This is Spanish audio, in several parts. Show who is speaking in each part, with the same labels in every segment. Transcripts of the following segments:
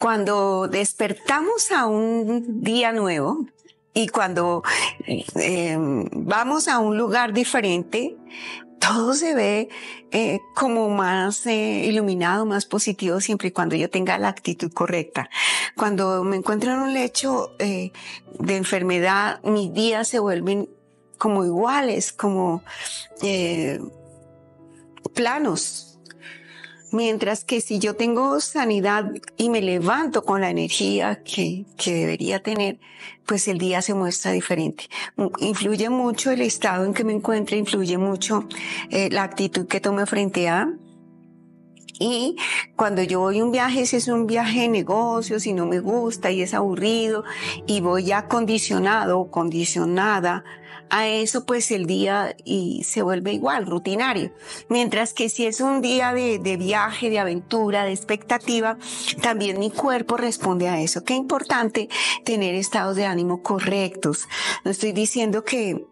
Speaker 1: Cuando despertamos a un día nuevo y cuando vamos a un lugar diferente, todo se ve como más iluminado, más positivo, siempre y cuando yo tenga la actitud correcta. Cuando me encuentro en un lecho de enfermedad, mis días se vuelven como iguales, como planos. Mientras que si yo tengo sanidad y me levanto con la energía que debería tener, pues el día se muestra diferente. Influye mucho el estado en que me encuentre, influye mucho la actitud que tome frente a. Y cuando yo voy a un viaje, si es un viaje de negocios y no me gusta y es aburrido y voy ya condicionado o condicionada a eso, pues el día y se vuelve igual, rutinario. Mientras que si es un día de viaje, de aventura, de expectativa, también mi cuerpo responde a eso. Qué importante tener estados de ánimo correctos. No estoy diciendo que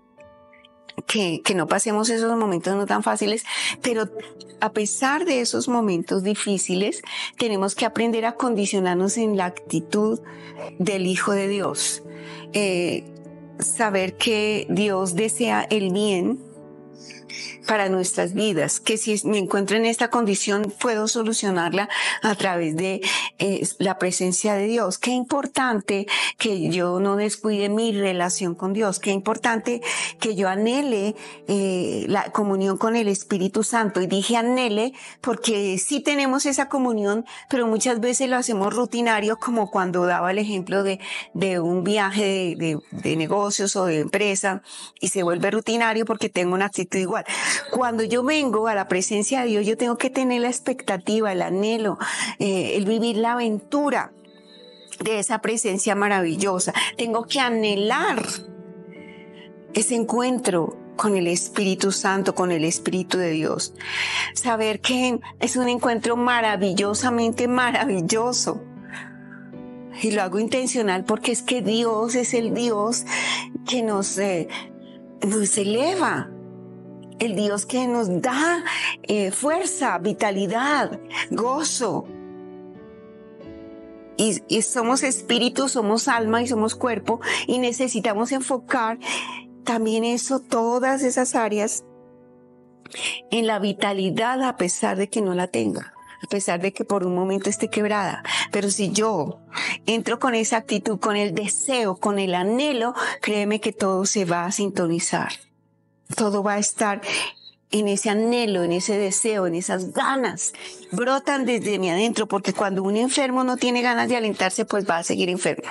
Speaker 1: no pasemos esos momentos no tan fáciles, pero a pesar de esos momentos difíciles, tenemos que aprender a condicionarnos en la actitud del Hijo de Dios. Saber que Dios desea el bien para nuestras vidas, que si me encuentro en esta condición puedo solucionarla a través de la presencia de Dios. Qué importante que yo no descuide mi relación con Dios, qué importante que yo anhele la comunión con el Espíritu Santo. Y dije anhele porque sí tenemos esa comunión, pero muchas veces lo hacemos rutinario, como cuando daba el ejemplo de un viaje de negocios o de empresa, y se vuelve rutinario porque tengo una actitud igual. Cuando yo vengo a la presencia de Dios, yo tengo que tener la expectativa, el anhelo, el vivir la aventura de esa presencia maravillosa. Tengo que anhelar ese encuentro con el Espíritu Santo, con el Espíritu de Dios. Saber que es un encuentro maravillosamente maravilloso. Y lo hago intencional porque es que Dios es el Dios que nos eleva. El Dios que nos da fuerza, vitalidad, gozo. Y somos espíritu, somos alma y somos cuerpo, y necesitamos enfocar también eso, todas esas áreas, en la vitalidad, a pesar de que no la tenga, a pesar de que por un momento esté quebrada. Pero si yo entro con esa actitud, con el deseo, con el anhelo, créeme que todo se va a sintonizar. Todo va a estar en ese anhelo, en ese deseo, en esas ganas. Brotan desde mi adentro, porque cuando un enfermo no tiene ganas de alentarse, pues va a seguir enfermo.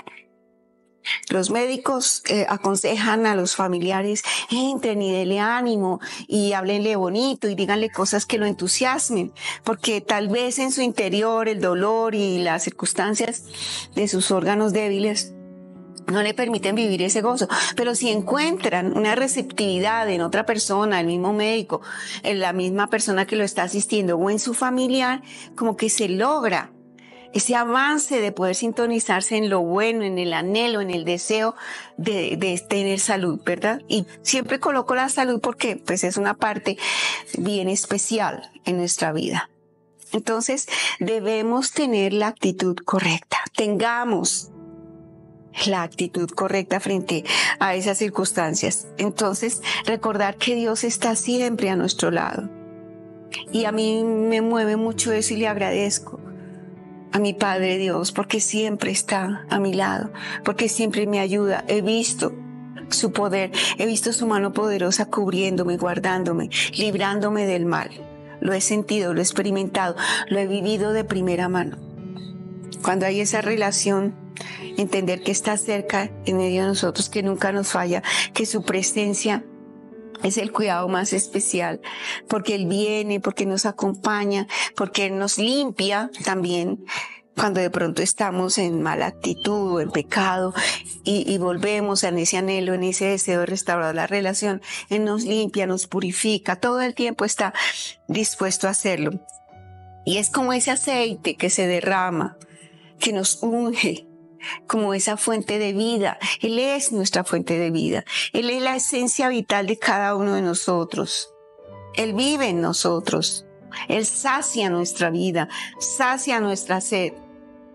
Speaker 1: Los médicos aconsejan a los familiares, entren y denle ánimo y háblenle bonito y díganle cosas que lo entusiasmen, porque tal vez en su interior el dolor y las circunstancias de sus órganos débiles no le permiten vivir ese gozo. Pero si encuentran una receptividad en otra persona, el mismo médico, en la misma persona que lo está asistiendo o en su familiar, como que se logra ese avance de poder sintonizarse en lo bueno, en el anhelo, en el deseo de tener salud, ¿verdad? Y siempre coloco la salud porque pues es una parte bien especial en nuestra vida. Entonces debemos tener la actitud correcta. Tengamos la actitud correcta frente a esas circunstancias. Entonces, recordar que Dios está siempre a nuestro lado. Y a mí me mueve mucho eso y le agradezco a mi Padre Dios porque siempre está a mi lado, porque siempre me ayuda. He visto su poder, he visto su mano poderosa cubriéndome, guardándome, librándome del mal. Lo he sentido, lo he experimentado, lo he vivido de primera mano. Cuando hay esa relación, entender que está cerca en medio de nosotros, que nunca nos falla, que su presencia es el cuidado más especial, porque Él viene, porque nos acompaña, porque Él nos limpia también cuando de pronto estamos en mala actitud o en pecado y volvemos en ese anhelo, en ese deseo de restaurar la relación. Él nos limpia, nos purifica, todo el tiempo está dispuesto a hacerlo. Y es como ese aceite que se derrama, que nos unge, como esa fuente de vida. Él es nuestra fuente de vida. Él es la esencia vital de cada uno de nosotros. Él vive en nosotros. Él sacia nuestra vida, sacia nuestra sed.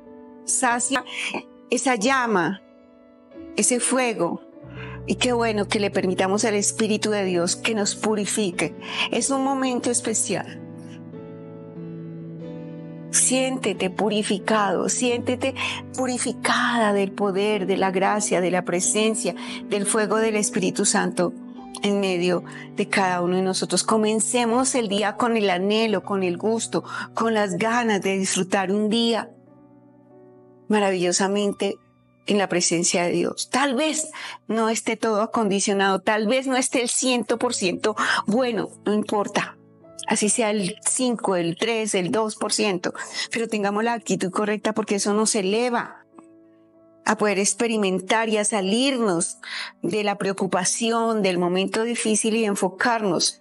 Speaker 1: sacia esa llama, ese fuego. Y qué bueno que le permitamos al Espíritu de Dios que nos purifique. Es un momento especial. Siéntete purificado, siéntete purificada del poder, de la gracia, de la presencia, del fuego del Espíritu Santo en medio de cada uno de nosotros. Comencemos el día con el anhelo, con el gusto, con las ganas de disfrutar un día maravillosamente en la presencia de Dios. Tal vez no esté todo acondicionado, tal vez no esté el 100% bueno, no importa. Así sea el 5, el 3, el 2%, pero tengamos la actitud correcta porque eso nos eleva a poder experimentar y a salirnos de la preocupación, del momento difícil y enfocarnos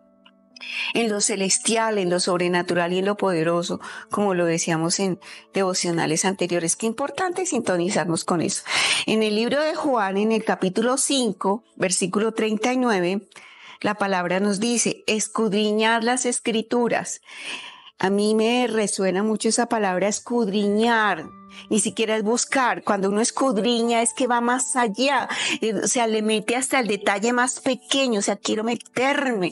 Speaker 1: en lo celestial, en lo sobrenatural y en lo poderoso, como lo decíamos en devocionales anteriores. Qué importante sintonizarnos con eso. En el libro de Juan, en el capítulo 5, versículo 39, la palabra nos dice, escudriñad las escrituras. A mí me resuena mucho esa palabra escudriñar. Ni siquiera es buscar. Cuando uno escudriña es que va más allá. O sea, le mete hasta el detalle más pequeño. O sea, quiero meterme.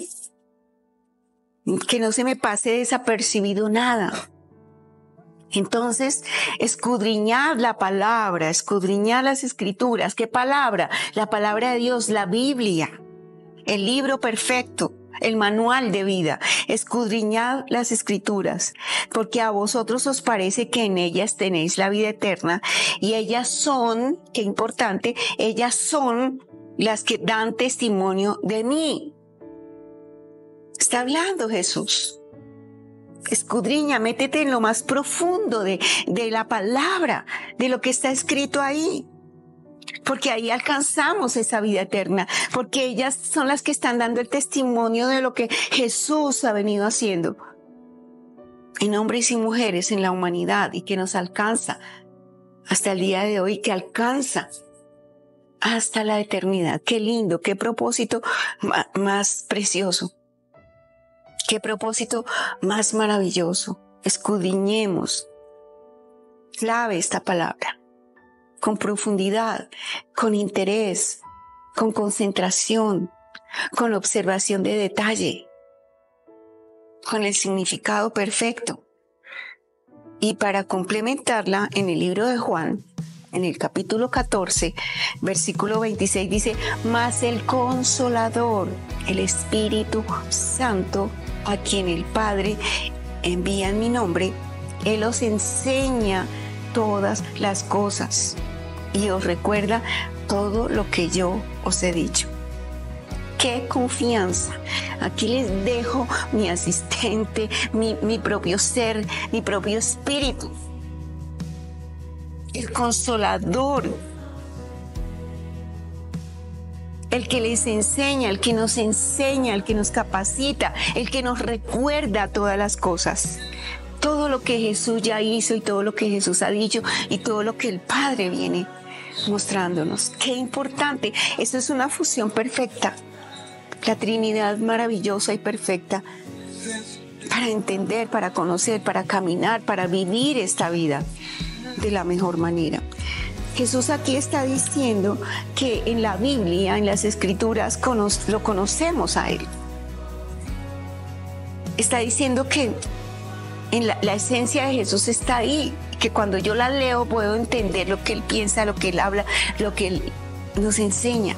Speaker 1: Que no se me pase desapercibido nada. Entonces, escudriñar la palabra, escudriñar las escrituras. ¿Qué palabra? La palabra de Dios, la Biblia. El libro perfecto, el manual de vida. Escudriñad las escrituras, porque a vosotros os parece que en ellas tenéis la vida eterna, y ellas son, qué importante, ellas son las que dan testimonio de mí. Está hablando Jesús. Escudriña, métete en lo más profundo de la palabra, de lo que está escrito ahí. Porque ahí alcanzamos esa vida eterna, porque ellas son las que están dando el testimonio de lo que Jesús ha venido haciendo en hombres y mujeres en la humanidad y que nos alcanza hasta el día de hoy, que alcanza hasta la eternidad. Qué lindo, qué propósito más precioso, qué propósito más maravilloso. Escudriñemos, clave esta palabra. Con profundidad, con interés, con concentración, con observación de detalle, con el significado perfecto. Y para complementarla, en el libro de Juan, en el capítulo 14, versículo 26, dice, mas el Consolador, el Espíritu Santo, a quien el Padre envía en mi nombre, Él os enseña todas las cosas y os recuerda todo lo que yo os he dicho. ¡Qué confianza! Aquí les dejo mi asistente, mi propio ser, mi propio espíritu. El Consolador. El que les enseña, el que nos enseña, el que nos capacita, el que nos recuerda todas las cosas. Todo lo que Jesús ya hizo y todo lo que Jesús ha dicho y todo lo que el Padre viene mostrándonos. ¡Qué importante! Eso es una fusión perfecta. La Trinidad maravillosa y perfecta para entender, para conocer, para caminar, para vivir esta vida de la mejor manera. Jesús aquí está diciendo que en la Biblia, en las Escrituras, lo conocemos a Él. Está diciendo que en la esencia de Jesús está ahí, que cuando yo la leo puedo entender lo que Él piensa, lo que Él habla, lo que Él nos enseña.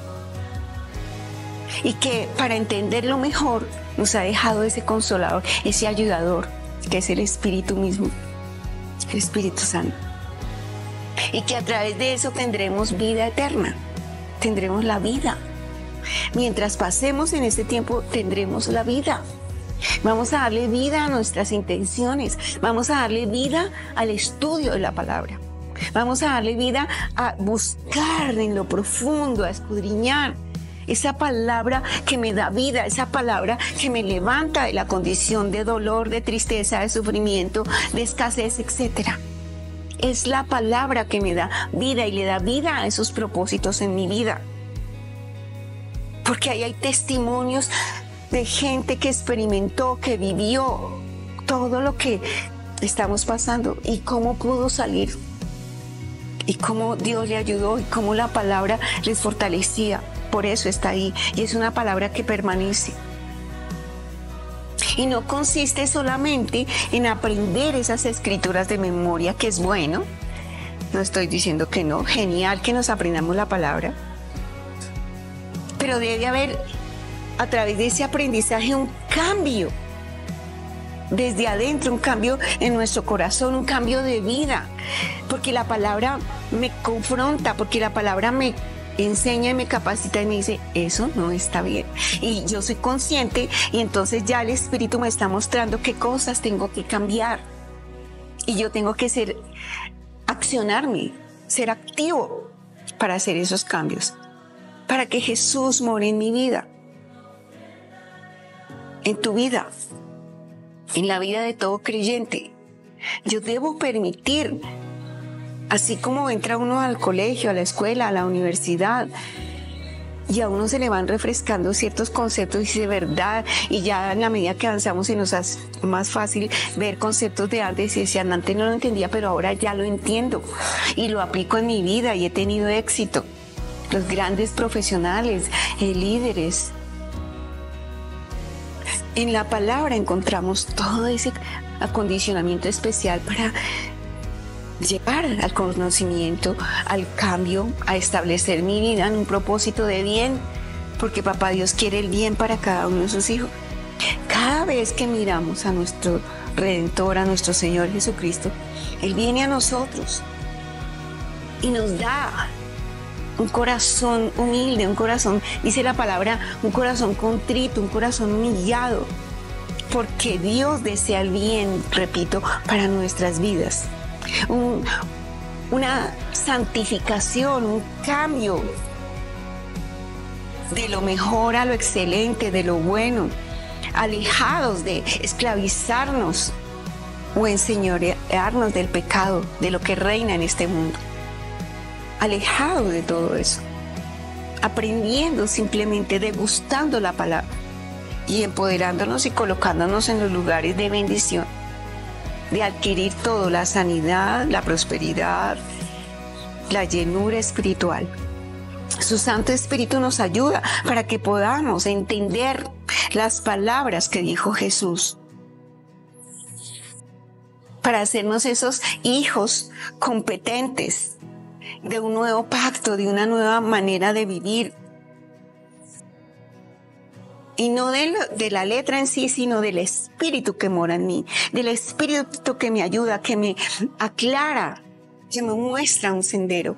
Speaker 1: Y que para entenderlo mejor nos ha dejado ese Consolador, ese ayudador, que es el Espíritu mismo, el Espíritu Santo. Y que a través de eso tendremos vida eterna, tendremos la vida. Mientras pasemos en este tiempo tendremos la vida. Vamos a darle vida a nuestras intenciones, vamos a darle vida al estudio de la palabra, vamos a darle vida a buscar en lo profundo, a escudriñar esa palabra que me da vida, esa palabra que me levanta de la condición de dolor, de tristeza, de sufrimiento, de escasez, etc. Es la palabra que me da vida y le da vida a esos propósitos en mi vida. Porque ahí hay testimonios de gente que experimentó, que vivió todo lo que estamos pasando y cómo pudo salir y cómo Dios le ayudó y cómo la palabra les fortalecía. Por eso está ahí, y es una palabra que permanece. Y no consiste solamente en aprender esas escrituras de memoria, que es bueno. No estoy diciendo que no, genial que nos aprendamos la palabra. Pero debe haber, a través de ese aprendizaje, un cambio desde adentro, un cambio en nuestro corazón, un cambio de vida. Porque la palabra me confronta, porque la palabra me enseña y me capacita y me dice, eso no está bien. Y yo soy consciente, y entonces ya el Espíritu me está mostrando qué cosas tengo que cambiar. Y yo tengo que accionarme, ser activo para hacer esos cambios, para que Jesús more en mi vida, en tu vida, en la vida de todo creyente. Yo debo permitir, así como entra uno al colegio, a la escuela, a la universidad, y a uno se le van refrescando ciertos conceptos y de verdad, y ya en la medida que avanzamos se nos hace más fácil ver conceptos de antes y decían, antes no lo entendía, pero ahora ya lo entiendo y lo aplico en mi vida y he tenido éxito. Los grandes profesionales, líderes. En la palabra encontramos todo ese acondicionamiento especial para llegar al conocimiento, al cambio, a establecer mi vida en un propósito de bien, porque Papá Dios quiere el bien para cada uno de sus hijos. Cada vez que miramos a nuestro Redentor, a nuestro Señor Jesucristo, Él viene a nosotros y nos da un corazón humilde, un corazón, dice la palabra, un corazón contrito, un corazón humillado, porque Dios desea el bien, repito, para nuestras vidas. Una santificación, un cambio de lo mejor a lo excelente, de lo bueno, alejados de esclavizarnos o enseñorearnos del pecado, de lo que reina en este mundo. Alejados de todo eso, aprendiendo simplemente, degustando la palabra y empoderándonos y colocándonos en los lugares de bendición, de adquirir todo, la sanidad, la prosperidad, la llenura espiritual. Su Santo Espíritu nos ayuda para que podamos entender las palabras que dijo Jesús, para hacernos esos hijos competentes de un nuevo pacto, de una nueva manera de vivir. Y no de la letra en sí, sino del Espíritu que mora en mí, del Espíritu que me ayuda, que me aclara, que me muestra un sendero.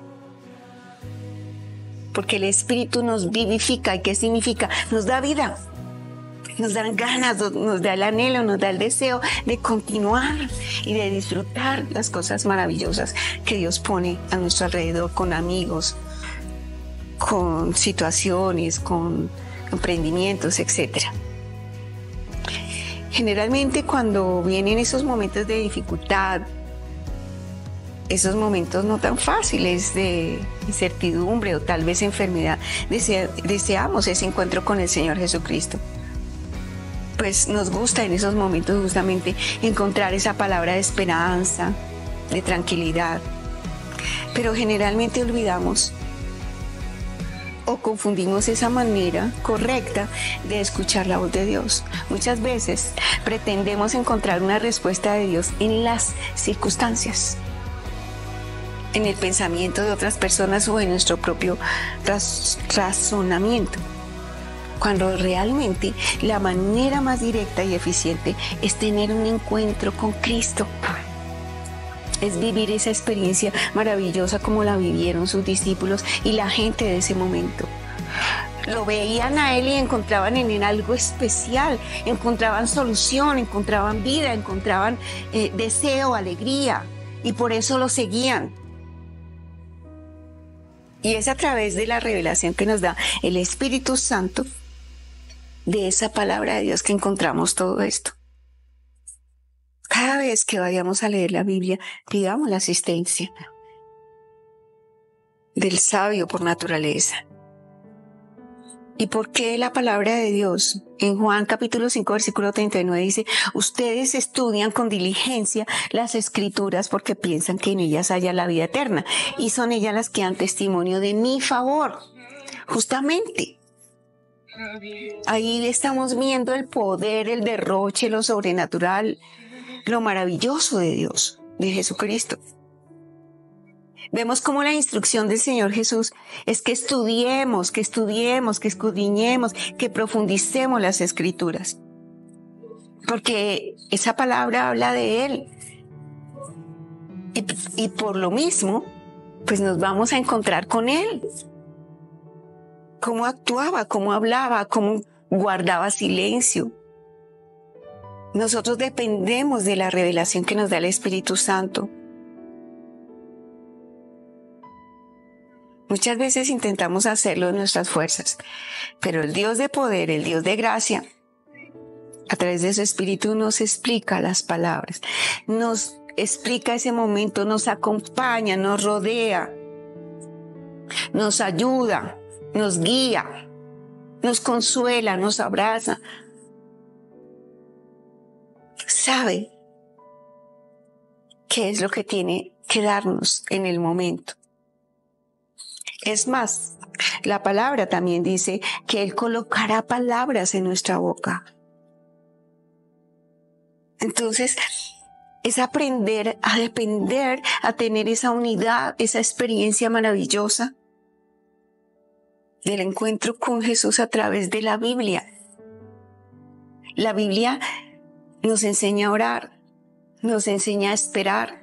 Speaker 1: Porque el Espíritu nos vivifica. ¿Y qué significa? Nos da vida, nos dan ganas, nos da el anhelo, nos da el deseo de continuar y de disfrutar las cosas maravillosas que Dios pone a nuestro alrededor, con amigos, con situaciones, con emprendimientos, etc. Generalmente cuando vienen esos momentos de dificultad, esos momentos no tan fáciles de incertidumbre o tal vez enfermedad, deseamos ese encuentro con el Señor Jesucristo. Pues nos gusta en esos momentos justamente encontrar esa palabra de esperanza, de tranquilidad. Pero generalmente olvidamos o confundimos esa manera correcta de escuchar la voz de Dios. Muchas veces pretendemos encontrar una respuesta de Dios en las circunstancias, en el pensamiento de otras personas o en nuestro propio razonamiento, cuando realmente la manera más directa y eficiente es tener un encuentro con Cristo. Es vivir esa experiencia maravillosa como la vivieron sus discípulos y la gente de ese momento. Lo veían a Él y encontraban en Él algo especial, encontraban solución, encontraban vida, encontraban deseo, alegría, y por eso lo seguían. Y es a través de la revelación que nos da el Espíritu Santo, de esa palabra de Dios, que encontramos todo esto. Cada vez que vayamos a leer la Biblia, pidamos la asistencia del sabio por naturaleza. ¿Y por qué la palabra de Dios en Juan capítulo 5 versículo 39 dice: ustedes estudian con diligencia las escrituras porque piensan que en ellas haya la vida eterna y son ellas las que dan testimonio de mi favor? Justamente ahí estamos viendo el poder, el derroche, lo sobrenatural, lo maravilloso de Dios, de Jesucristo. Vemos cómo la instrucción del Señor Jesús es que estudiemos, que escudriñemos, que profundicemos las Escrituras. Porque esa palabra habla de Él. Y por lo mismo, pues nos vamos a encontrar con Él. Cómo actuaba, cómo hablaba, cómo guardaba silencio. Nosotros dependemos de la revelación que nos da el Espíritu Santo. Muchas veces intentamos hacerlo en nuestras fuerzas, pero el Dios de poder, el Dios de gracia, a través de su Espíritu nos explica las palabras, nos explica ese momento, nos acompaña, nos rodea, nos ayuda, nos guía, nos consuela, nos abraza. Sabe qué es lo que tiene que darnos en el momento. Es más, la palabra también dice que Él colocará palabras en nuestra boca. Entonces, es aprender a depender, a tener esa unidad, esa experiencia maravillosa del encuentro con Jesús a través de la Biblia. La Biblia nos enseña a orar, nos enseña a esperar,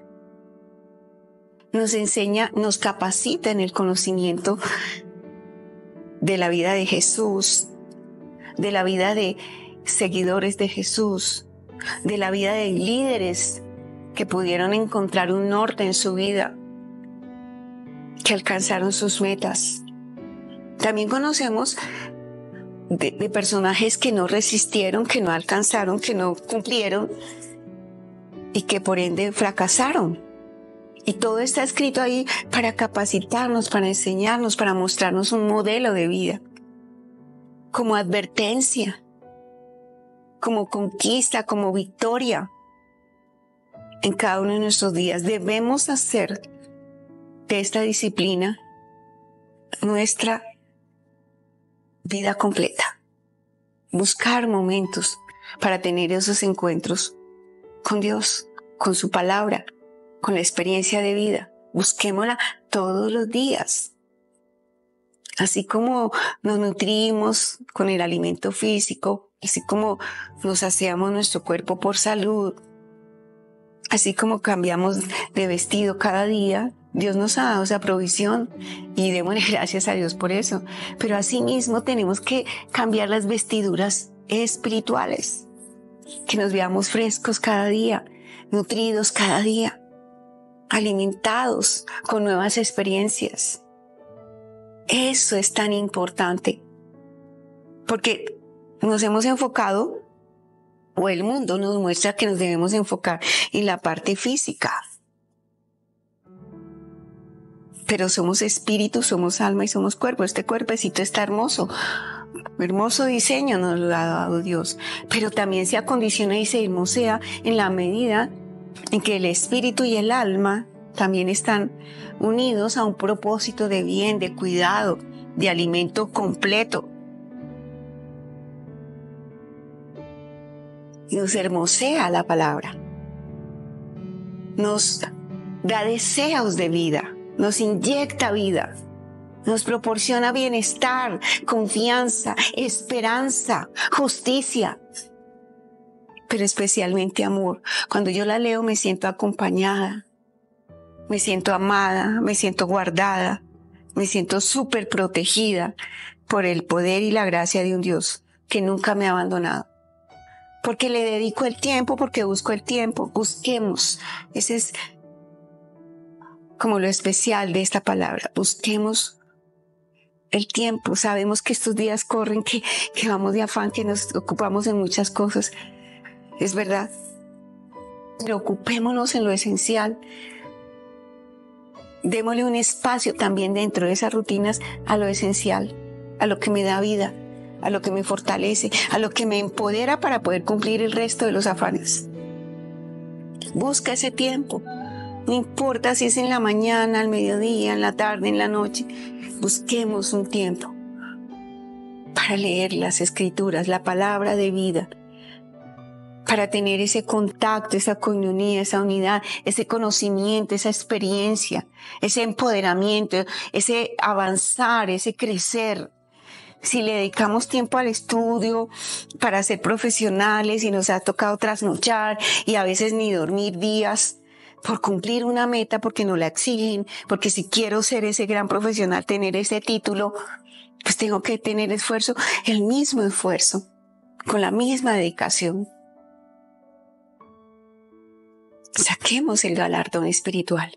Speaker 1: nos capacita en el conocimiento de la vida de Jesús, de la vida de seguidores de Jesús, de la vida de líderes que pudieron encontrar un norte en su vida, que alcanzaron sus metas. También conocemos de personajes que no resistieron, que no alcanzaron, que no cumplieron y que por ende fracasaron. Y todo está escrito ahí para capacitarnos, para enseñarnos, para mostrarnos un modelo de vida, como advertencia, como conquista, como victoria. En cada uno de nuestros días debemos hacer de esta disciplina nuestra vida completa. Buscar momentos para tener esos encuentros con Dios, con su palabra, con la experiencia de vida. Busquémosla todos los días. Así como nos nutrimos con el alimento físico, así como nos aseamos nuestro cuerpo por salud, así como cambiamos de vestido cada día, Dios nos ha dado esa provisión y démosle gracias a Dios por eso. Pero asimismo tenemos que cambiar las vestiduras espirituales, que nos veamos frescos cada día, nutridos cada día, alimentados con nuevas experiencias. Eso es tan importante, porque nos hemos enfocado, o el mundo nos muestra que nos debemos enfocar en la parte física. Pero somos espíritu, somos alma y somos cuerpo. Este cuerpecito está hermoso. Hermoso diseño nos lo ha dado Dios. Pero también se acondiciona y se hermosea en la medida en que el espíritu y el alma también están unidos a un propósito de bien, de cuidado, de alimento completo. Y nos hermosea la palabra. Nos da deseos de vida. Nos inyecta vida, nos proporciona bienestar, confianza, esperanza, justicia, pero especialmente amor. Cuando yo la leo me siento acompañada, me siento amada, me siento guardada, me siento súper protegida por el poder y la gracia de un Dios que nunca me ha abandonado. Porque le dedico el tiempo, porque busco el tiempo. Busquemos. Ese es como lo especial de esta palabra. Busquemos el tiempo. Sabemos que estos días corren, que vamos de afán, que nos ocupamos en muchas cosas. Es verdad. Pero ocupémonos en lo esencial. Démosle un espacio también dentro de esas rutinas a lo esencial, a lo que me da vida, a lo que me fortalece, a lo que me empodera para poder cumplir el resto de los afanes. Busca ese tiempo. No importa si es en la mañana, al mediodía, en la tarde, en la noche. Busquemos un tiempo para leer las Escrituras, la palabra de vida, para tener ese contacto, esa coinonía, esa unidad, ese conocimiento, esa experiencia, ese empoderamiento, ese avanzar, ese crecer. Si le dedicamos tiempo al estudio para ser profesionales y nos ha tocado trasnochar y a veces ni dormir días por cumplir una meta porque nos la exigen, porque si quiero ser ese gran profesional, tener ese título, pues tengo que tener esfuerzo, el mismo esfuerzo, con la misma dedicación. Saquemos el galardón espiritual.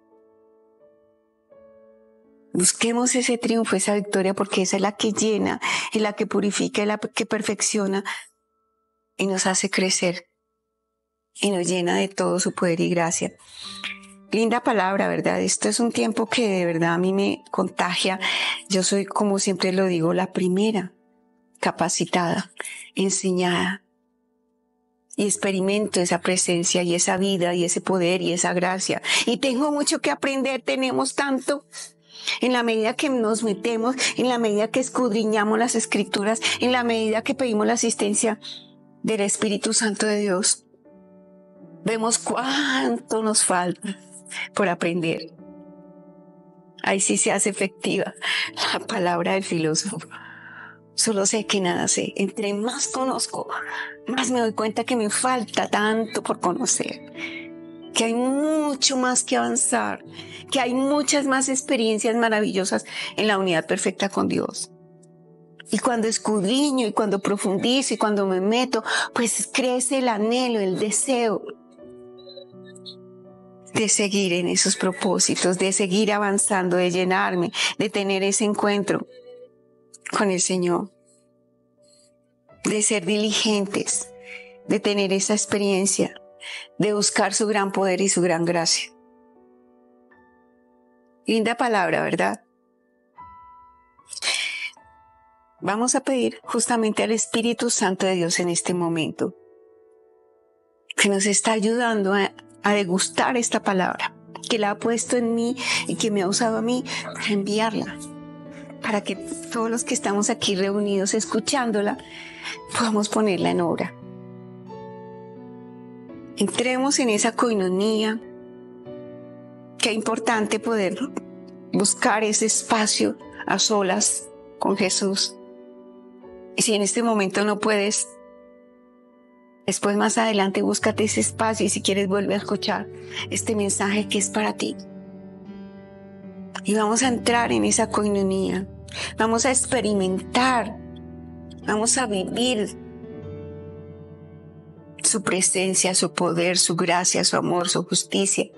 Speaker 1: Busquemos ese triunfo, esa victoria, porque esa es la que llena, es la que purifica, es la que perfecciona y nos hace crecer y nos llena de todo su poder y gracia. Linda palabra, ¿verdad? Esto es un tiempo que de verdad a mí me contagia. Yo soy, como siempre lo digo, la primera capacitada, enseñada. Y experimento esa presencia y esa vida y ese poder y esa gracia. Y tengo mucho que aprender, tenemos tanto. En la medida que nos metemos, en la medida que escudriñamos las Escrituras, en la medida que pedimos la asistencia del Espíritu Santo de Dios, vemos cuánto nos falta por aprender. Ahí sí se hace efectiva la palabra del filósofo. Solo sé que nada sé. Entre más conozco, más me doy cuenta que me falta tanto por conocer. Que hay mucho más que avanzar, que hay muchas más experiencias maravillosas en la unidad perfecta con Dios. Y cuando escudriño y cuando profundizo y cuando me meto, pues crece el anhelo, el deseo de seguir en esos propósitos, de seguir avanzando, de llenarme, de tener ese encuentro con el Señor, de ser diligentes, de tener esa experiencia, de buscar su gran poder y su gran gracia. Linda palabra, ¿verdad? Vamos a pedir justamente al Espíritu Santo de Dios en este momento, que nos está ayudando a degustar esta palabra, que la ha puesto en mí y que me ha usado a mí para enviarla, para que todos los que estamos aquí reunidos escuchándola, podamos ponerla en obra. Entremos en esa coinonía. Qué importante poder buscar ese espacio a solas con Jesús. Y si en este momento no puedes, después más adelante búscate ese espacio y si quieres vuelve a escuchar este mensaje que es para ti. Y vamos a entrar en esa coinonía. Vamos a experimentar. Vamos a vivir su presencia, su poder, su gracia, su amor, su justicia.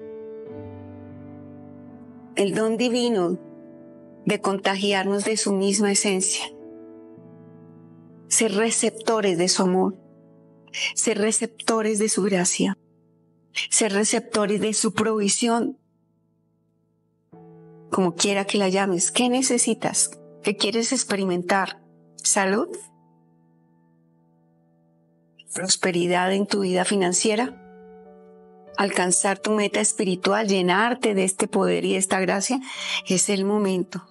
Speaker 1: El don divino de contagiarnos de su misma esencia. Ser receptores de su amor. Ser receptores de su gracia. Ser receptores de su provisión. Como quiera que la llames. ¿Qué necesitas? ¿Qué quieres experimentar? ¿Salud? ¿Prosperidad en tu vida financiera? ¿Alcanzar tu meta espiritual? ¿Llenarte de este poder y de esta gracia? Es el momento.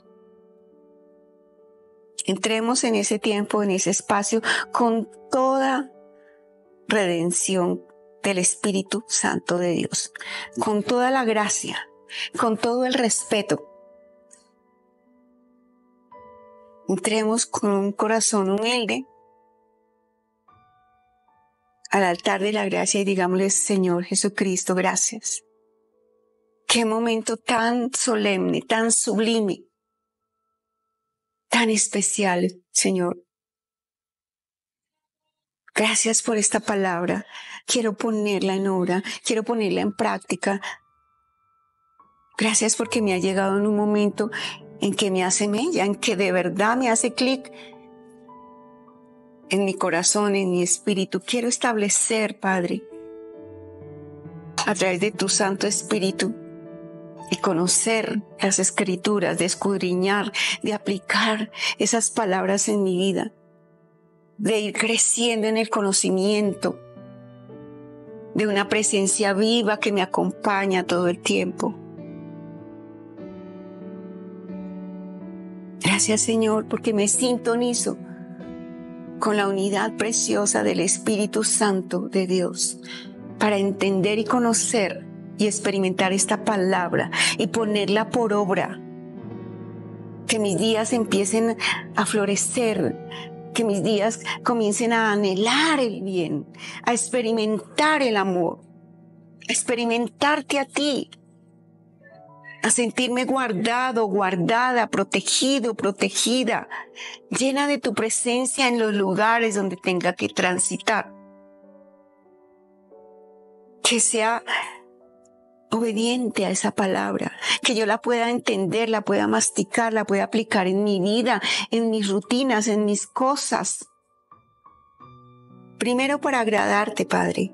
Speaker 1: Entremos en ese tiempo, en ese espacio, con toda redención del Espíritu Santo de Dios, con toda la gracia, con todo el respeto. Entremos con un corazón humilde al altar de la gracia y digámosle: Señor Jesucristo, gracias. Qué momento tan solemne, tan sublime, tan especial, Señor. Gracias por esta palabra. Quiero ponerla en obra, quiero ponerla en práctica. Gracias porque me ha llegado en un momento en que me hace mella, en que de verdad me hace clic en mi corazón, en mi espíritu. Quiero establecer, Padre, a través de tu Santo Espíritu, y conocer las Escrituras, de escudriñar, de aplicar esas palabras en mi vida, de ir creciendo en el conocimiento, de una presencia viva que me acompaña todo el tiempo. Gracias, Señor, porque me sintonizo con la unidad preciosa del Espíritu Santo de Dios para entender y conocer y experimentar esta palabra y ponerla por obra. Que mis días empiecen a florecer, que mis días comiencen a anhelar el bien, a experimentar el amor, a experimentarte a ti, a sentirme guardado, guardada, protegido, protegida, llena de tu presencia en los lugares donde tenga que transitar. Que sea obediente a esa palabra, que yo la pueda entender, la pueda masticar, la pueda aplicar en mi vida, en mis rutinas, en mis cosas. Primero, para agradarte, Padre.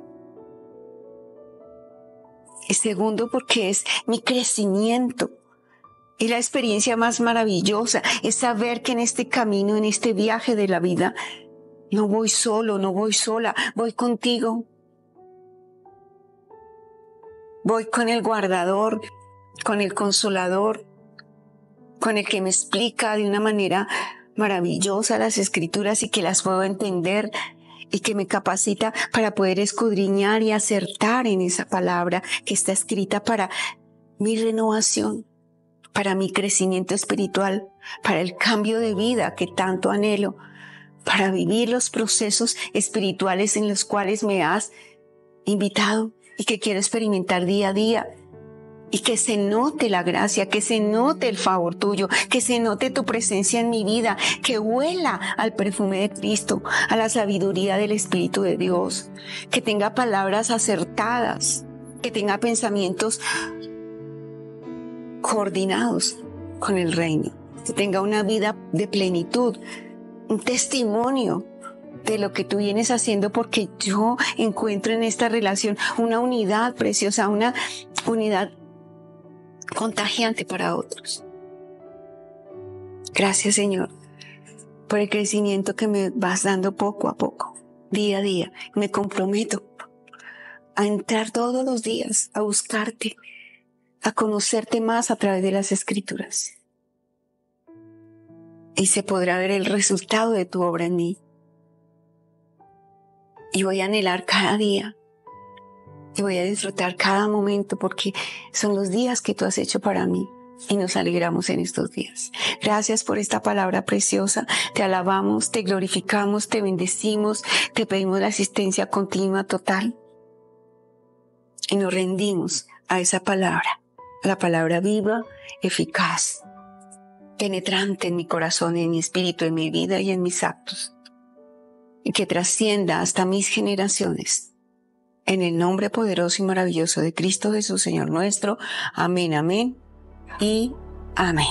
Speaker 1: Y segundo, porque es mi crecimiento. Y la experiencia más maravillosa es saber que en este camino, en este viaje de la vida, no voy solo, no voy sola, voy contigo. Voy con el guardador, con el consolador, con el que me explica de una manera maravillosa las Escrituras y que las puedo entender y que me capacita para poder escudriñar y acertar en esa palabra que está escrita para mi renovación, para mi crecimiento espiritual, para el cambio de vida que tanto anhelo, para vivir los procesos espirituales en los cuales me has invitado y que quiero experimentar día a día. Y que se note la gracia, que se note el favor tuyo, que se note tu presencia en mi vida, que huela al perfume de Cristo, a la sabiduría del Espíritu de Dios, que tenga palabras acertadas, que tenga pensamientos coordinados con el reino, que tenga una vida de plenitud, un testimonio de lo que tú vienes haciendo, porque yo encuentro en esta relación una unidad preciosa, una unidad contagiante para otros. Gracias, Señor, por el crecimiento que me vas dando poco a poco, día a día. Me comprometo a entrar todos los días, a buscarte, a conocerte más a través de las Escrituras. Y se podrá ver el resultado de tu obra en mí. Y voy a anhelar cada día. Y voy a disfrutar cada momento, porque son los días que tú has hecho para mí y nos alegramos en estos días. Gracias por esta palabra preciosa. Te alabamos, te glorificamos, te bendecimos, te pedimos la asistencia continua, total. Y nos rendimos a esa palabra, la palabra viva, eficaz, penetrante en mi corazón, en mi espíritu, en mi vida y en mis actos. Y que trascienda hasta mis generaciones. En el nombre poderoso y maravilloso de Cristo Jesús, Señor nuestro. Amén, amén y amén.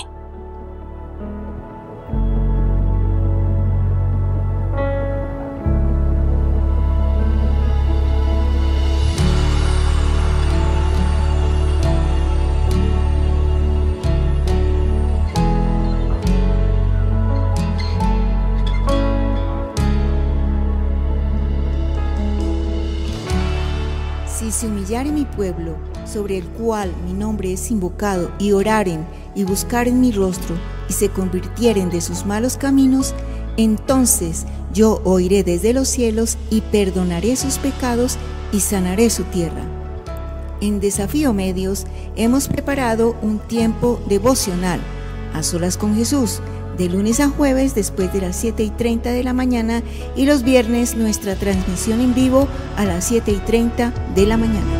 Speaker 2: Si se humillare mi pueblo, sobre el cual mi nombre es invocado, y oraren y buscaren mi rostro, y se convirtieren de sus malos caminos, entonces yo oiré desde los cielos y perdonaré sus pecados y sanaré su tierra. En Desafío Medios hemos preparado un tiempo devocional a solas con Jesús, de lunes a jueves después de las 7:30 de la mañana y los viernes nuestra transmisión en vivo a las 7:30 de la mañana.